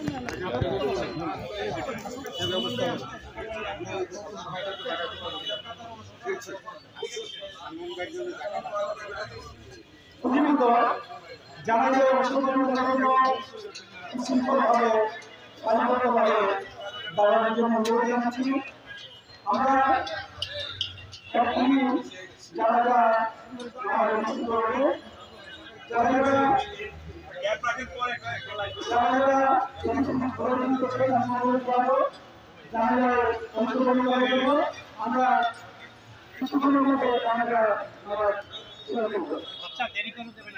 জানাজায় অংশগ্রহণের জন্য শৃঙ্খলভাবে শান্তিপূর্ণভাবে দাঁড়ানোর জন্য অনুরোধ জানাচ্ছি। আমরা এখনই যারা অনুষ্ঠিত হবে যারা অংশগ্রহণ করার জন্য আমরা কিছুক্ষণের মধ্যে আমরা দেরি করে দেবেন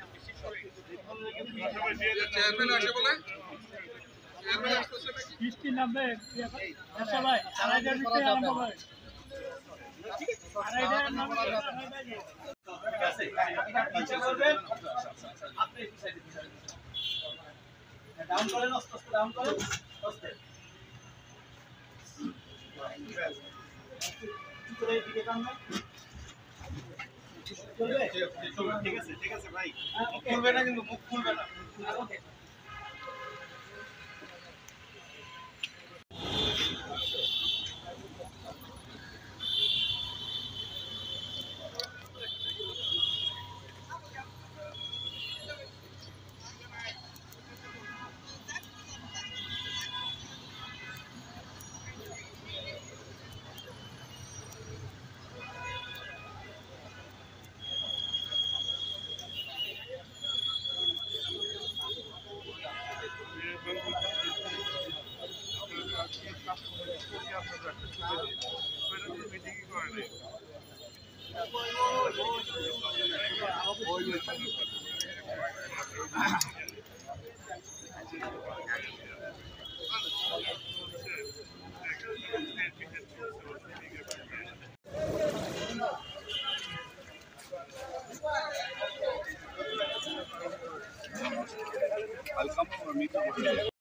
বৃষ্টি নামবে সবাই আড়াইটার দিকে আরম্ভ করে ডাউন করেন আস্তে আস্তে ডাউন করেন আস্তে চলে দিকে কামনা চলবে ঠিক আছে ভাই মুখ খুলবে না কিন্তু মুখ খুলবে না ওকে I'll come over and meet you.